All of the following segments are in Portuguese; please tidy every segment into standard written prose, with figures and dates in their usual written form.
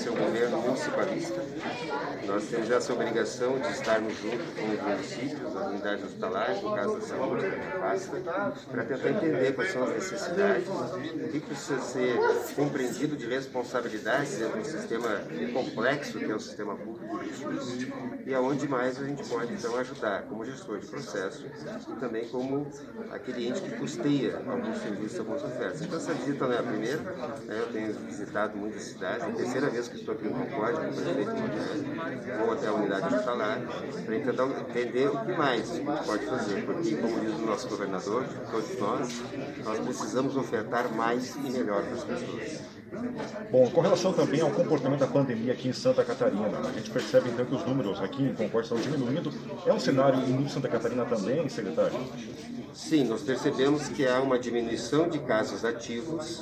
ser um governo municipalista. Nós temos essa obrigação de estarmos junto com os municípios, as unidades hospitalares, no caso da saúde, da minha pasta, para tentar entender quais são as necessidades, o que precisa ser compreendido de responsabilidades dentro do sistema complexo que é o sistema público de SUS e aonde mais a gente pode então ajudar como gestor de processo e também como aquele ente que custeia alguns serviços, algumas ofertas. Então essa visita não é a primeira, né? Eu tenho visitado muitas cidades, é a terceira vez que estou aqui em Concórdia, com o prefeito Monte, vou até a unidade hospitalar para entender o que mais a gente pode fazer, porque como diz o nosso governador, todos nós precisamos ofertar mais e melhor para as pessoas. Bom, com relação também ao comportamento da pandemia aqui em Santa Catarina, a gente percebe então que os números aqui em Concórdia estão diminuindo. É um cenário em Santa Catarina também, secretário? Sim, nós percebemos que há uma diminuição de casos ativos,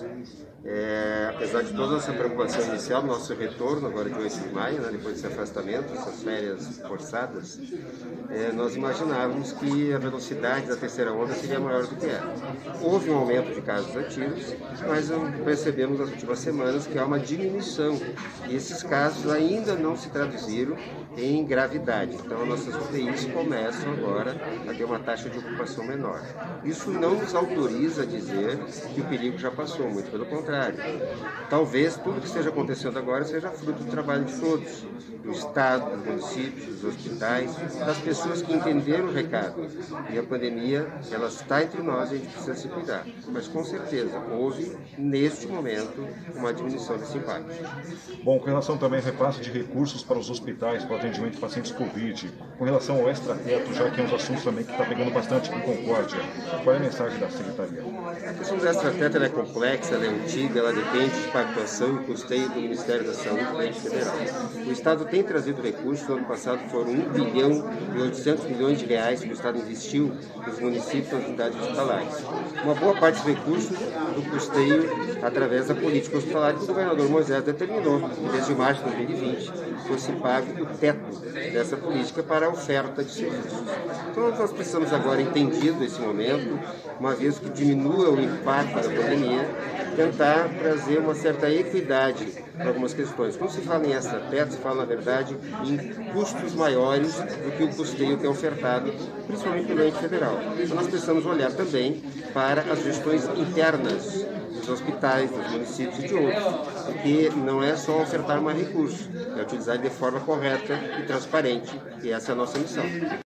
apesar de toda essa preocupação inicial, nosso retorno agora de 8 de maio, né, depois desse afastamento, essas férias forçadas, nós imaginávamos que a velocidade da terceira onda seria maior do que é. Houve um aumento de casos ativos, mas percebemos nas últimas semanas que há uma diminuição e esses casos ainda não se traduziram em gravidade. Então, nossas UTIs começam agora a ter uma taxa de ocupação menor. Isso não nos autoriza a dizer que o perigo já passou, muito pelo contrário. Talvez tudo que esteja acontecendo agora seja fruto do trabalho de todos, do Estado, dos municípios, dos hospitais, das pessoas que entenderam o recado. E a pandemia, ela está entre nós e a gente precisa se cuidar. Mas, com certeza, houve, neste momento, uma diminuição desse impacto. Bom, com relação também ao repasse de recursos para os hospitais, para o atendimento de pacientes Covid, com relação ao extrateto, já que é um dos assuntos também que está pegando bastante em Concórdia, qual é a mensagem da Secretaria? A questão do extrateto é complexa, ela é antiga, ela depende de pactuação e custeio do Ministério da Saúde e do ente federal. O Estado tem trazido recursos, no ano passado foram 1 bilhão e 800 milhões de reais que o Estado investiu nos municípios e nas unidades hospitalares. Uma boa parte dos recursos do custeio através da política hospitalar que o governador Moisés determinou, que desde março de 2020 fosse pago o teto dessa política para a oferta de serviços. Então nós precisamos agora, entendido esse momento, uma vez que diminua o impacto da pandemia, tentar trazer uma certa equidade para algumas questões. Quando se fala em extrateto, se fala, na verdade, em custos maiores do que o custeio que é ofertado, principalmente pelo ente federal. Então nós precisamos olhar também para as gestões internas dos hospitais, dos municípios e de outros, porque não é só ofertar mais recursos, é utilizar de forma correta e transparente, e essa é a nossa missão.